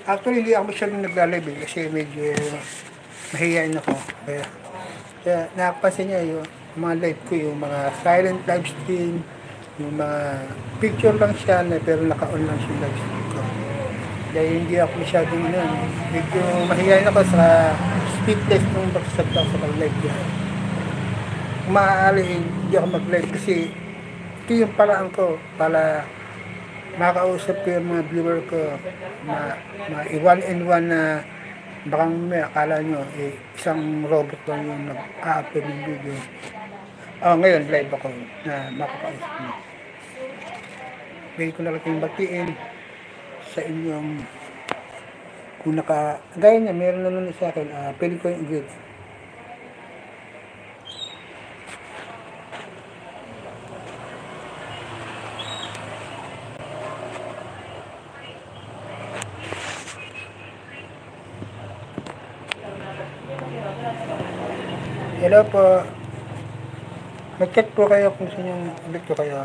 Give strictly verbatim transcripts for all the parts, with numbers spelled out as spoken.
Actually, hindi ako masyadong nagla-live eh, kasi medyo mahihayin ako. Kaya, kaya nakapansin niya yung mga live ko, yung mga silent live stream, yung mga picture lang siya na pero naka-on lang siya live stream ko. Dahil hindi ako masyadong ano, medyo mahihayin ako sa speed test ng pagsasalita sa pag-live ko. Kung maaari, hindi ako mag-live kasi ito yung paraan ko para makausap ko yung mga viewer ko, ma, ma one and one na baka may akala nyo eh, isang robot lang yung nag-a-upload ng video. Oh, ngayon live ako na makakausap nyo. Pwede ko na lang batiin sa inyong kung naka, gaya niya, meron na nun sa akin, uh, pwede ko yung i-greet. Hello po. Mag-chat po kayo kung saan yung ulit ko kayo.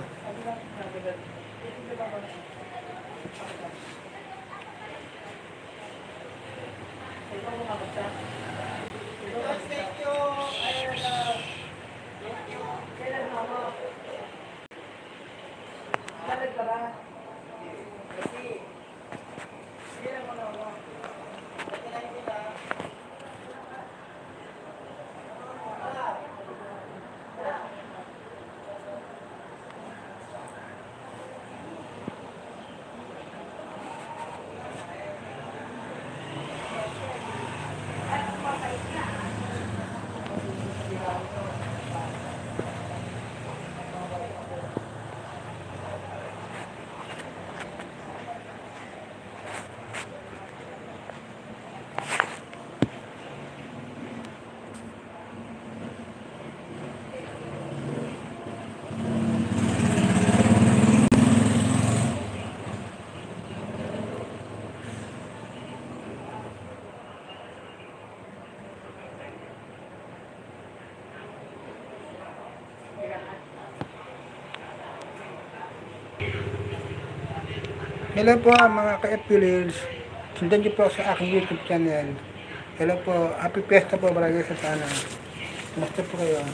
Hello po mga ka-F P Lils. Sundan niyo po sa aking YouTube channel. Hello po. Happy Fiesta po barangay sa sana. Kumusta po kayo?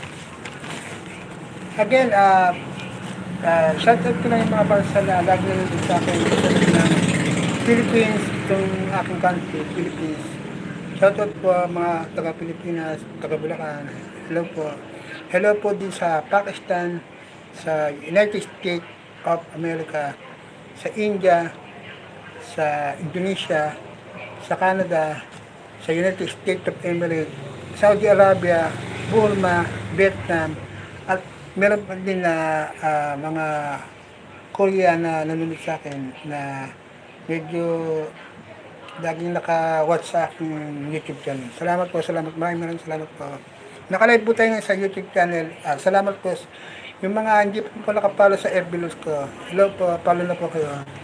Again, uh, uh, shout out ko na yung mga bansa na lagi na nandun sa akin ng Philippines, itong aking country, Philippines. Shout out po mga taga-Pilipinas, taga-Bulacan. Hello po. Hello po din sa Pakistan, sa United States of America, sa India, sa Indonesia, sa Canada, sa United States of Emirates, Saudi Arabia, Burma, Vietnam, at meron pa din na uh, mga Korea na nanonood sa akin na medyo laging naka-watch sa aking YouTube channel. Salamat po, salamat, maraming maraming salamat po. Nakalive po tayo sa YouTube channel. Uh, salamat po. Yung mga hindi po nakapalo sa F B Lils ko, hello po, follow na po kayo.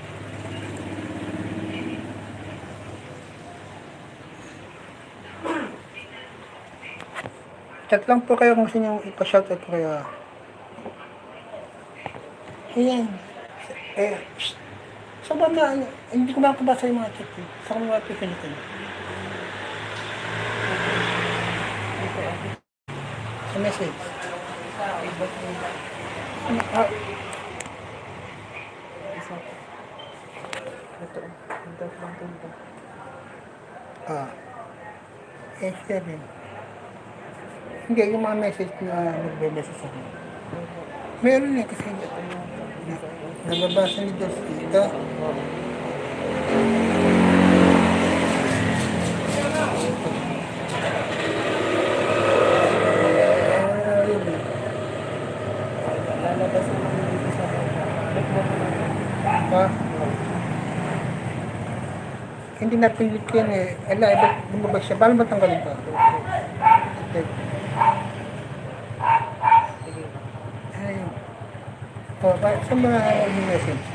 Chat lang po kayo kung sino yung ipa-shoutout po kayo. Ayan. Eh, shh. So ba na, hindi ko makakabasa yung mga chat eh. Saan ko mga pipilitin? Sa message. Ah. Ah. Eh, share rin. Hindi, yung mga message na nagbe-message sa akin. Meron eh, kasi na, nababasa ni Diyos dito. Ha? Hindi napilit yan eh. Ala, iba lumabas siya. Paano ba tanggalin pa? Okay. Ayun. O, saan mga message?